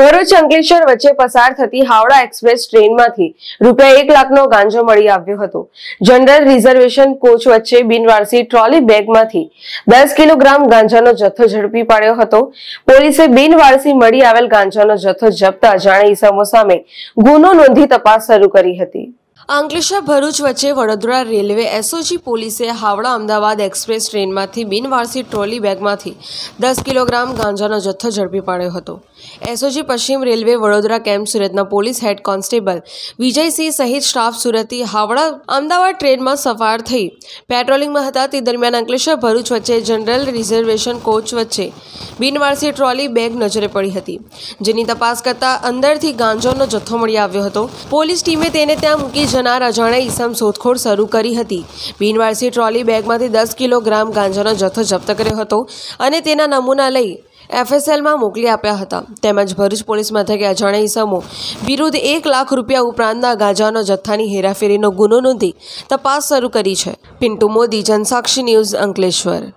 ભરૂચ અંકલેશ્વર વચ્ચે પસાર થતી હાવડા એક્સપ્રેસ ટ્રેનમાંથી ₹1 લાખનો ગાંજો મળી આવ્યો હતો। જનરલ રિઝર્વેશન કોચ વચ્ચે બિનવારસી ટ્રોલી બેગમાંથી 10 કિલોગ્રામ ગાંજાનો જથ્થો ઝડપી પાડ્યો હતો। પોલીસે બિનવારસી મળી આવેલ ગાંજાનો જથ્થો જપ્ત અજાણ્યા ઇસમો સામે ગુનો નોંધી તપાસ શરૂ કરી હતી। અંકલેશ્વર ભરૂચ વચ્ચે વડોદરા રેલવે એસઓજી પોલીસે હાવડા અમદાવાદ એક્સપ્રેસ ટ્રેનમાંથી બિનવારસી ટ્રોલી બેગમાંથી 10 કિલોગ્રામ ગાંજાનો જથ્થો ઝડપી પાડ્યો હતો। એસઓજી પશ્ચિમ રેલવે વડોદરા કેમ્પ સુરતના પોલીસ હેડ કોન્સ્ટેબલ વિજયસિંહ સહિત સ્ટાફ સુરતથી હાવડા અમદાવાદ ટ્રેનમાં સવાર થઈ પેટ્રોલિંગમાં હતા। તે દરમિયાન અંકલેશ્વર ભરૂચ વચ્ચે જનરલ રિઝર્વેશન કોચ વચ્ચે બિનવારસી ટ્રોલી બેગ નજરે પડી હતી, જેની તપાસ કરતા અંદરથી ગાંજાનો જથ્થો મળી આવ્યો હતો। પોલીસ ટીમે તેને ત્યાં મૂકી જનાર અજાણ્યા ઈસમ શોધખોળ શરૂ કરી હતી। બિનવારસી ટ્રોલી બેગમાંથી 10 કિલોગ્રામ ગાંજાનો જથ્થો જપ્ત કર્યો હતો અને તેના નમૂના લઈ એફએસએલમાં મોકલી આપ્યા હતા। તેમજ ભરૂચ પોલીસ મથકે અજાણ્યા ઈસમો વિરુદ્ધ ₹1 લાખ ઉપરાંતના ગાંજાનો જથ્થાની હેરાફેરીનો ગુનો નોંધી તપાસ શરૂ કરી છે। પિન્ટુ મોદી, જનસાક્ષી ન્યૂઝ, અંકલેશ્વર।